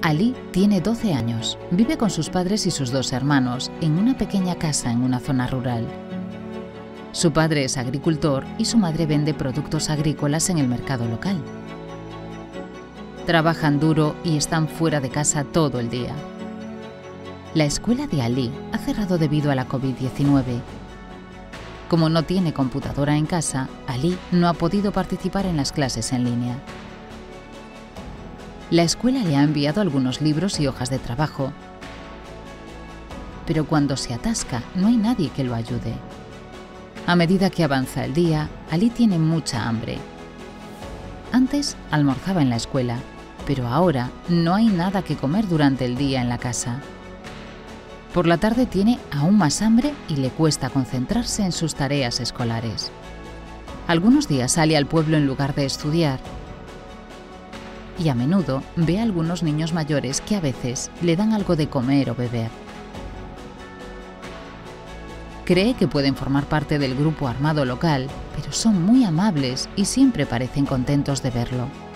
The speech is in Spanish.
Ali tiene 12 años, vive con sus padres y sus 2 hermanos en una pequeña casa en una zona rural. Su padre es agricultor y su madre vende productos agrícolas en el mercado local. Trabajan duro y están fuera de casa todo el día. La escuela de Ali ha cerrado debido a la COVID-19. Como no tiene computadora en casa, Ali no ha podido participar en las clases en línea. La escuela le ha enviado algunos libros y hojas de trabajo, pero cuando se atasca no hay nadie que lo ayude. A medida que avanza el día, Ali tiene mucha hambre. Antes almorzaba en la escuela, pero ahora no hay nada que comer durante el día en la casa. Por la tarde tiene aún más hambre y le cuesta concentrarse en sus tareas escolares. Algunos días sale al pueblo en lugar de estudiar y a menudo ve a algunos niños mayores que a veces le dan algo de comer o beber. Cree que pueden formar parte del grupo armado local, pero son muy amables y siempre parecen contentos de verlo.